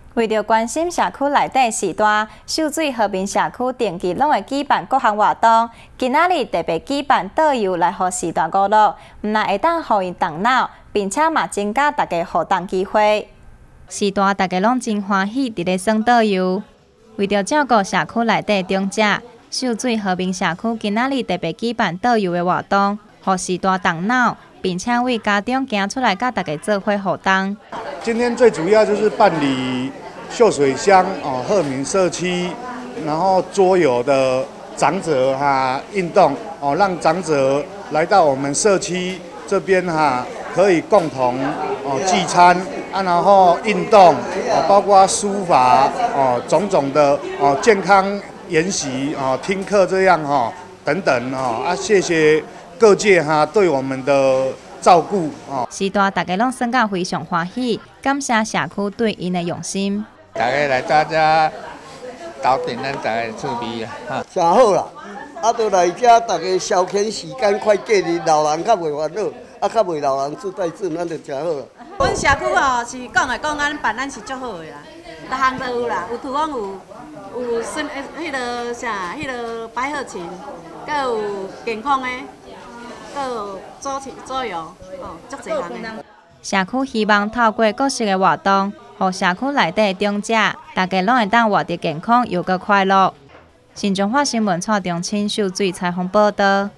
为着关心社区内底时段，秀水和平社区定期拢会举办各项活动。今仔日特别举办导游来互时段娱乐，唔但会当互因动脑，并且嘛增加大家互动机会。时段大家拢真欢喜，伫咧选导游。为着照顾社区内底长者，秀水和平社区今仔日特别举办导游的活动，互时段动脑，并且为家长行出来，甲大家做伙互动。 今天最主要就是办理秀水乡鹤鸣社区，然后桌游的长者运动让长者来到我们社区这边可以共同聚餐然后运动包括书法种种的健康研习听课这样等等谢谢各界对我们的照顾时段大家拢算到非常欢喜，感谢社区对因的用心。 大家来大家斗阵，咱大家趣味真好啦！都来遮，大家消遣时间快过日，老人较袂烦恼，较袂老人自带自，咱就真好啦。 阮社区是讲咱办咱是足好的啦，逐项都有啦，有拄讲有迄个迄个百合琴，佮有健康的。有左右，足侪项的。 社区希望透过各式的活动，互社区内底长者，大家拢会当活得健康又个快乐。新中华新闻蔡中清秀水采访报道。